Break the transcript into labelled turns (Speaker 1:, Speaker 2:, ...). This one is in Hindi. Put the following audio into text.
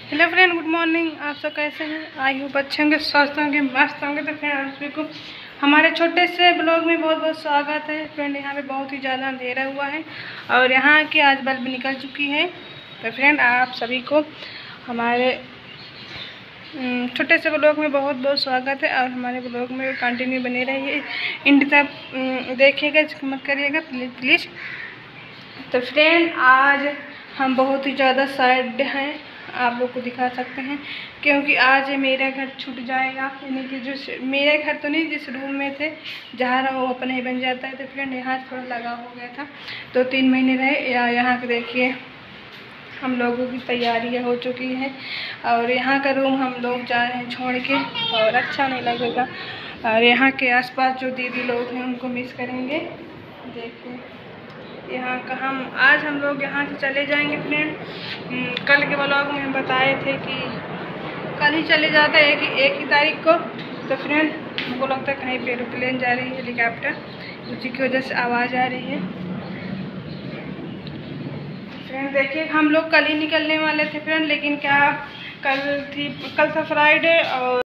Speaker 1: Hello friend, good morning. आप सब कैसे हैं? आई होप अच्छे होंगे, स्वस्थ होंगे, मस्त होंगे। तो फ्रेंड आप सभी को हमारे छोटे से ब्लॉग में बहुत बहुत स्वागत है। फ्रेंड यहाँ पे बहुत ही ज़्यादा अंधेरा हुआ है और यहाँ की आज बल्ब निकल चुकी है। तो फ्रेंड आप सभी को हमारे छोटे से ब्लॉग में बहुत बहुत स्वागत है और हमारे ब्लॉग में कंटिन्यू बने रहिए, एंड तक देखिएगा, मत करिएगा प्लीज़ प्लीज़। तो फ्रेंड आज हम बहुत ही ज़्यादा सैड हैं, आप लोग को दिखा सकते हैं, क्योंकि आज मेरा घर छूट जाएगा। यानी कि जो मेरे घर तो नहीं, जिस रूम में थे जहाँ रहा वो अपना ही बन जाता है। तो फ्रेंड यहाँ थोड़ा लगा हो गया था, तो 3 महीने रहे। या यहाँ के देखिए हम लोगों की तैयारियाँ हो चुकी हैं और यहाँ का रूम हम लोग जा रहे हैं छोड़ के, और अच्छा नहीं लगेगा। और यहाँ के आसपास जो दीदी लोग हैं उनको मिस करेंगे। देखिए यहाँ का हम लोग यहाँ से चले जाएंगे फ्रेंड। कल के ब्लॉग में हम बताए थे कि कल ही चले जाते हैं एक ही तारीख को। तो फ्रेंड हमको लगता है कहीं पे एरोप्लेन जा रही है, हेलीकॉप्टर, उसी की वजह से आवाज़ आ रही है। फ्रेंड देखिए हम लोग कल ही निकलने वाले थे फ्रेंड, लेकिन क्या कल था फ्राइडे और